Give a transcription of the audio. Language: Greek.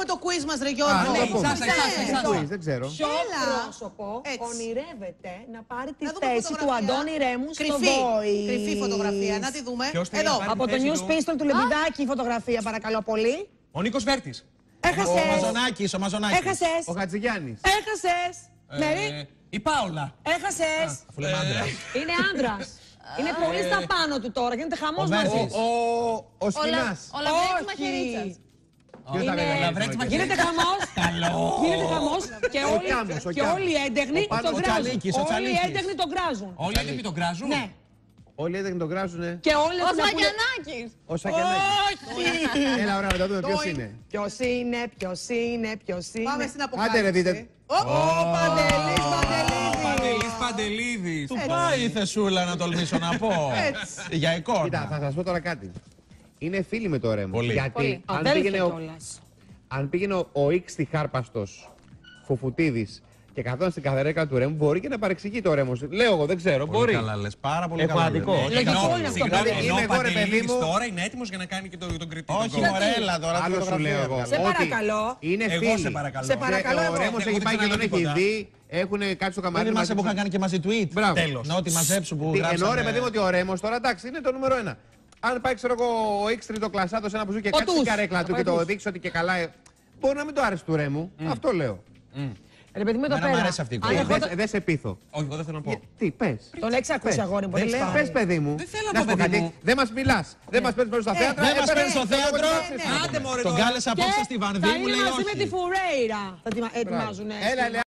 το quiz μας, ρε Γιώργο. Δεν ξέρω. Ποιο πρόσωπο ονειρεύεται να πάρει τη θέση του Αντώνη Ρέμου στο Βόη? Κρυφή φωτογραφία, να τη δούμε. Εδώ. Από το News Pistol του Λεμπιδάκη η φωτογραφία, παρακαλώ πολύ. Ο Νίκος Βέρτης. Έχασες. Ο Μαζονάκης. Έχασες. Ο Χατζηγιάννης. Έχασες. Μέρη. Η Πάολα. Έχασες. Αφού λέμε άντρα. Είναι άντρας. Είναι πολύ στα πάνω του τώρα. Γίνεται χαμός μαζί. Ο Σκηνάς. Ο Λαβρέκης Μαχαιρίτσας. Γίνεται χαμός. Γίνεται χαμός και όλοι οι έντεχνοι τον κράζουν. Όλοι οι έντεχνοι τον κράζουν. Όλοι οι έντεχνοι τον κράζουν. Ναι. Όλοι οι έντεχνοι τον κράζουνε. Και όλοι Ο Σακιανάκης. Ο Σακιανάκης. Έλα, ωραία, να το δούμε ποιος είναι. Ποιος είναι. Πάμε στην Άντε ρε, αποκάλυψη. δείτε. Παντελής. Παντελίδης. Του πάει η θεσούλα να τολμήσω να πω. Για εικόνα. Κοίτα, θα σας πω τώρα κάτι. Είναι φίλοι με το Ρέμο. Πολύ. Γιατί αν πήγαινε ο X Τυχάρπαστος Φουφουτίδης και καθόταν στην καθαρέκα του Ρέμου, μπορεί και να παρεξηγεί το Ρέμο. Λέω εγώ, δεν ξέρω. Πολύ Μπορεί. καλά λες, πάρα πολύ καλά. Λογικό είναι αυτό. Ενώ Είμαι ο εγώ, ρε παιδί Παντελίδης μου. τώρα είναι έτοιμος για να κάνει και τον κριτή. Όχι, μωρέλα τώρα. Άλλο σου λέω εγώ. Σε παρακαλώ. Είναι Εγώ φίλοι. σε παρακαλώ. Σε παρακαλώ Ο εγώ. Ρέμος έχει πάει και τον έχει δει. Έχουν κάτσει στο Δεν καμαρίνι είμαστε που είχαν κάνει και μαζί tweet. Μπράβο. Τέλος. Να ότι μαζέψου που γράψανε. Ενώ ρε παιδί μου ότι ο Ρέμος τώρα εντάξει είναι το νούμερο 1. Αν πάει ξέρω εγώ ο X τριτοκλασσάτος σε ένα μπουζού και κάτσει στην καρέκλα του και το δείξει ότι και καλά. Μπορεί να μην το άρεσε του Ρέμου. Αυτό λέω. Ρε παιδί μου εδώ Εμένα μου πέρα. αρέσει αυτή η κουβέντα. Δεν σε πείθω. Όχι, εγώ δεν θέλω να πω. Τι, πες. Τον έχεις ακούσει αγόρι μου. Δεν λέω. Πες παιδί μου. Δεν θέλω Να να σου πω, πω παιδί κάτι. μου. Δεν μας μιλάς. Δεν μας παίρνεις στα θέατρα. Δεν μας παίρνεις στο θέατρο. Ναι. Άντε μωρέ. Τον κάλεσα απόψε στη Βανδί, Θα μου είναι λέει μαζί με τη όχι. Φουρέιρα. Θα ετοιμάζουν. Έλα,